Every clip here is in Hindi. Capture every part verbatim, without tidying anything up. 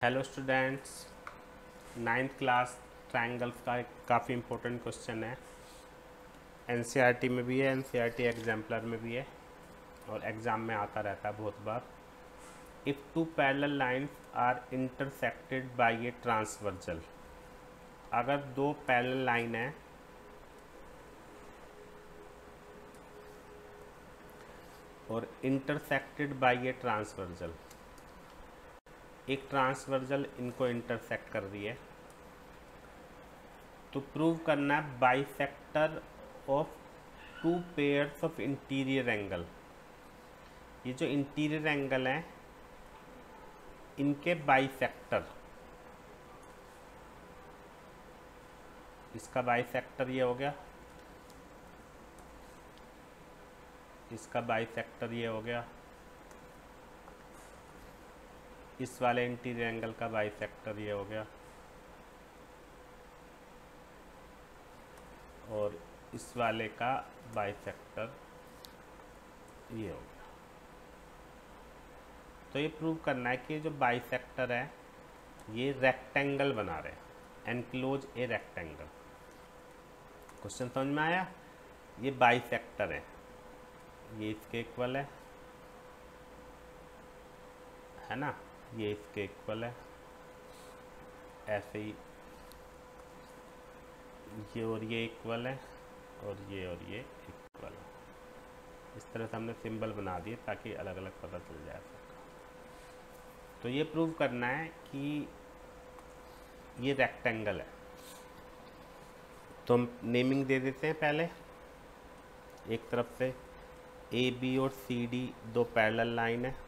Hello students, ninth class triangles का एक काफ़ी इम्पोर्टेंट क्वेश्चन है। एनसीईआरटी में भी है, एनसीईआरटी एग्जाम्पलर में भी है और एग्ज़ाम में आता रहता है बहुत बार। If two parallel lines are intersected by a transversal, अगर दो पैरेलल लाइन है और इंटरसेक्टेड बाय ए ट्रांसवर्जल, एक ट्रांसवर्जल इनको इंटरसेक्ट कर रही है, तो प्रूव करना है bisector of two pairs of interior angle. ये जो इंटीरियर एंगल हैं इनके बाइसेक्टर, इसका बाइसेक्टर ये हो गया, इसका बाइसेक्टर ये हो गया, इस वाले इंटीरियर एंगल का बाइसेक्टर ये हो गया और इस वाले का बाइसेक्टर ये हो गया। तो ये प्रूव करना है कि जो बाइसेक्टर है ये रेक्टेंगल बना रहे हैं, एनक्लोज ए रेक्टेंगल। क्वेश्चन समझ में आया? ये बाइसेक्टर है, ये इसके इक्वल है है ना, ये इसके इक्वल है, ऐसे ही ये और ये इक्वल है और ये और ये इक्वल है। इस तरह से हमने सिंबल बना दिए ताकि अलग अलग पता चल जाए सबका। तो ये प्रूव करना है कि ये रेक्टेंगल है, तो हम नेमिंग दे देते हैं पहले। एक तरफ से ए बी और सी डी दो पैरेलल लाइन है,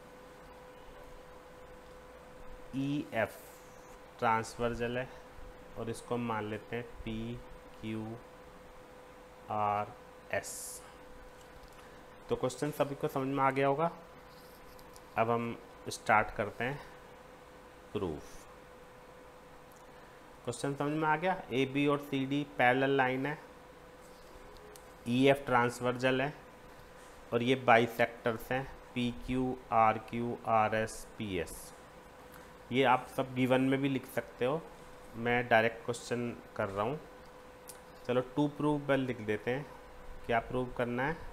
ई एफ ट्रांसवर्जल है और इसको हम मान लेते हैं पी क्यू आर एस। तो क्वेश्चन सभी को समझ में आ गया होगा। अब हम स्टार्ट करते हैं प्रूफ। क्वेश्चन समझ में आ गया। ए बी और सी डी पैरेलल लाइन है, ई एफ ट्रांसवर्जल है और ये बाइसेक्टर्स हैं P Q R Q R S P S. ये आप सब गिवन में भी लिख सकते हो, मैं डायरेक्ट क्वेश्चन कर रहा हूँ। चलो टू प्रूवेबल लिख देते हैं। क्या प्रूव करना है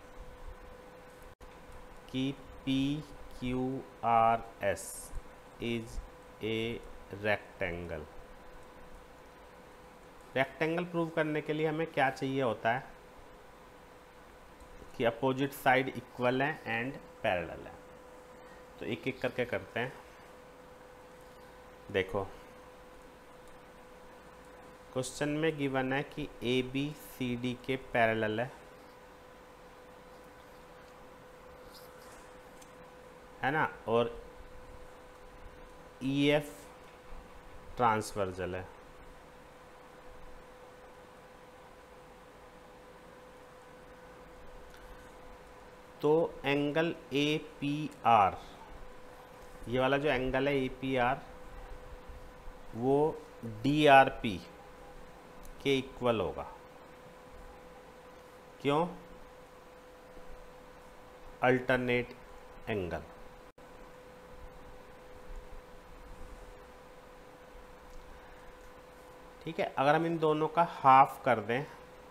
कि P Q R S is a rectangle. Rectangle prove करने के लिए हमें क्या चाहिए होता है कि अपोजिट साइड इक्वल है एंड पैरेलल है। तो एक एक करके करते हैं। देखो क्वेश्चन में गिवन है कि ए बी सी डी के पैरेलल है है ना, और ई एफ ट्रांसवर्जल है। तो एंगल ए पी आर, ये वाला जो एंगल है ए पी आर, वो डी आर पी के इक्वल होगा। क्यों? Alternate angle. ठीक है, अगर हम इन दोनों का हाफ कर दें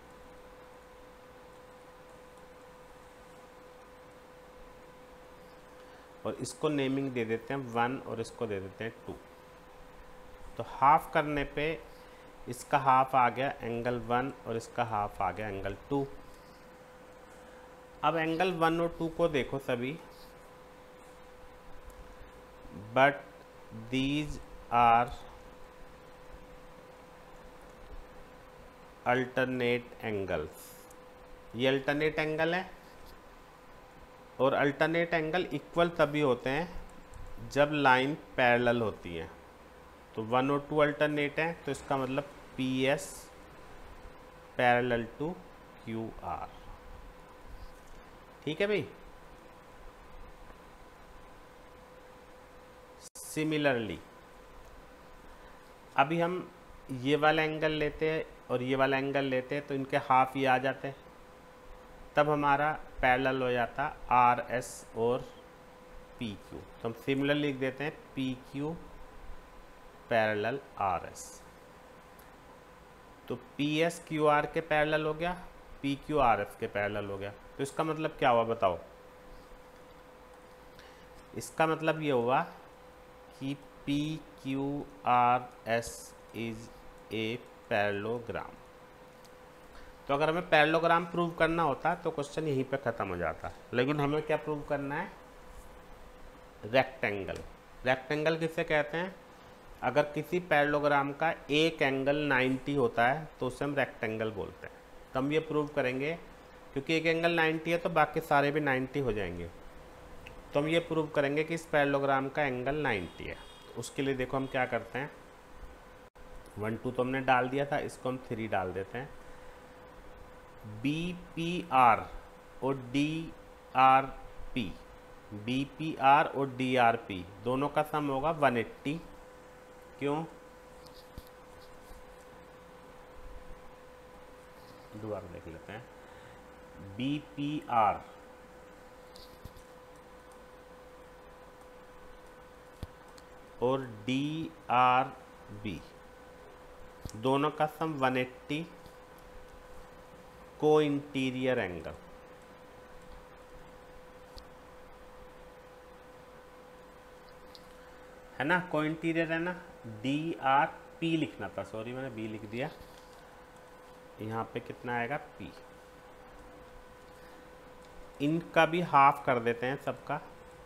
और इसको नेमिंग दे देते हैं वन और इसको दे देते हैं टू, तो हाफ करने पे इसका हाफ आ गया एंगल वन और इसका हाफ आ गया एंगल टू। अब एंगल वन और टू को देखो सभी, but these are alternate angles. ये अल्टरनेट एंगल है और अल्टरनेट एंगल इक्वल तभी होते हैं जब लाइन पैरेलल होती है। तो वन और टू अल्टरनेट है, तो इसका मतलब P S parallel to Q R. ठीक है भाई। सिमिलरली अभी हम ये वाला एंगल लेते हैं और ये वाला एंगल लेते हैं, तो इनके हाफ ही आ जाते हैं, तब हमारा पैरेलल हो जाता आर एस और पी क्यू। तो हम सिमिलर लिख देते हैं P Q parallel R S. तो पी एस क्यू आर के पैरेलल हो गया, पी क्यू आर एस के पैरेलल हो गया। तो इसका मतलब क्या हुआ बताओ? इसका मतलब ये हुआ कि P Q R S is a parallelogram. तो अगर हमें पैरेललोग्राम प्रूव करना होता तो क्वेश्चन यहीं पे ख़त्म हो जाता, लेकिन हमें क्या प्रूव करना है? रेक्टेंगल। रेक्टेंगल किसे कहते हैं? अगर किसी पैरेललोग्राम का एक एंगल नब्बे होता है तो उसे हम रेक्टेंगल बोलते हैं। तो हम ये प्रूव करेंगे, क्योंकि एक एंगल नब्बे है तो बाकी सारे भी नब्बे हो जाएंगे। तो हम ये प्रूव करेंगे कि इस पैरेललोग्राम का एंगल नब्बे है। उसके लिए देखो हम क्या करते हैं, वन टू तो हमने डाल दिया था, इसको हम थ्री डाल देते हैं। बी पी आर और D R P, B P R और डी आर पी दोनों का सम होगा एक सौ अस्सी। क्यों? दोबारा देख लेते हैं। बी पी आर और डी आर बी दोनों का सम एक सौ अस्सी, को इंटीरियर एंगल। है ना, को इंटीरियर है ना। डी आर पी लिखना था, सॉरी मैंने बी लिख दिया। यहाँ पे कितना आएगा? पी। इनका भी हाफ कर देते हैं सबका।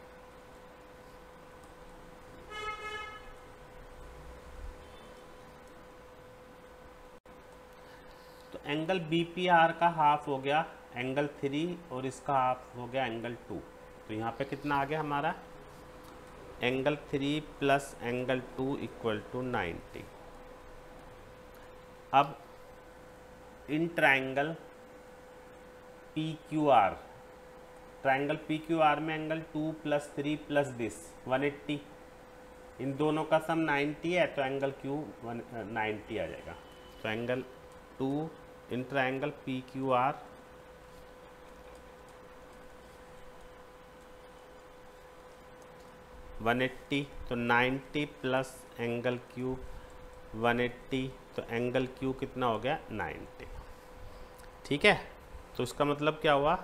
तो एंगल बी पी आर का हाफ हो गया एंगल थ्री और इसका हाफ हो गया एंगल टू। तो यहाँ पे कितना आ गया हमारा? Angle three plus angle two equal to ninety. अब in triangle P Q R, triangle P Q R में angle two plus three plus this एक सौ अस्सी, इन दोनों का सम नब्बे है तो एंगल क्यू नब्बे आ जाएगा। तो angle two in triangle P Q R एक सौ अस्सी, तो नब्बे प्लस एंगल क्यू एक सौ अस्सी, तो एंगल क्यू कितना हो गया? नब्बे। ठीक है, तो इसका मतलब क्या हुआ?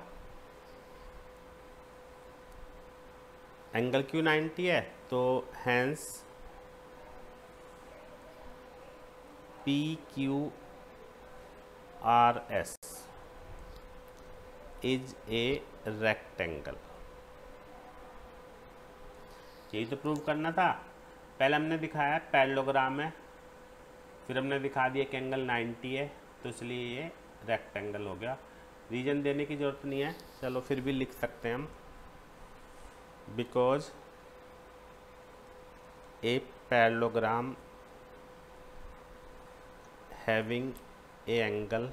एंगल क्यू नब्बे है तो hence P Q R S is a rectangle. यही तो प्रूव करना था। पहले हमने दिखाया पैरेललोग्राम है, फिर हमने दिखा दिया कि एंगल नब्बे है, तो इसलिए ये रेक्टेंगल हो गया। रीजन देने की ज़रूरत नहीं है, चलो फिर भी लिख सकते हैं हम। Because a parallelogram having a angle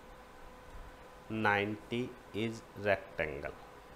नब्बे इज रेक्टेंगल।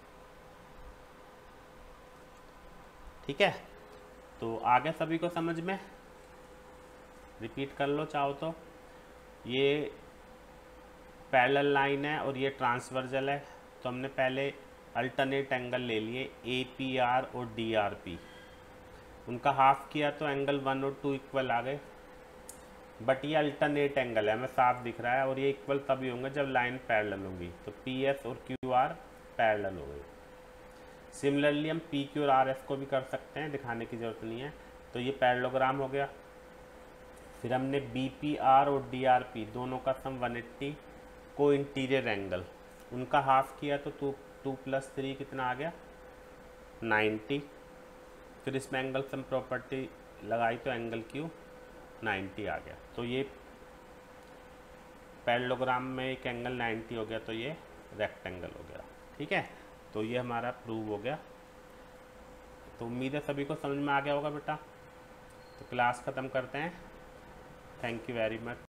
ठीक है, तो आगे सभी को समझ में? रिपीट कर लो चाहो तो। ये पैरेलल लाइन है और ये ट्रांसवर्जल है, तो हमने पहले अल्टरनेट एंगल ले लिए ए पी आर और डी आर पी, उनका हाफ किया तो एंगल वन और टू इक्वल आ गए। बट ये अल्टरनेट एंगल है, हमें साफ दिख रहा है, और ये इक्वल तभी होंगे जब लाइन पैरेलल होगी। तो पी एस और क्यू आर पैरेलल हो गई। सिमिलरली हम पी क्यू और आर एस को भी कर सकते हैं, दिखाने की ज़रूरत नहीं है। तो ये पैरेललोग्राम हो गया। फिर हमने बी पी आर और डी आर पी दोनों का सम एक सौ अस्सी, को इंटीरियर एंगल, उनका हाफ किया तो टू टू प्लस थ्री कितना आ गया? नब्बे। फिर इसमें एंगल सम प्रॉपर्टी लगाई तो एंगल क्यू नब्बे आ गया। तो ये पैरेललोग्राम में एक एंगल नब्बे हो गया, तो ये रेक्टेंगल हो गया। ठीक है, तो ये हमारा प्रूव हो गया। तो उम्मीद है सभी को समझ में आ गया होगा बेटा। तो क्लास ख़त्म करते हैं। Thank you very much.